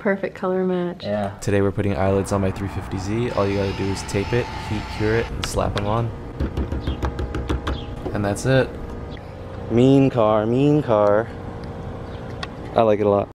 perfect color match. Yeah. Today we're putting eyelids on my 350Z. All you gotta do is tape it, heat cure it, and slap them on. And that's it. Mean car, mean car. I like it a lot.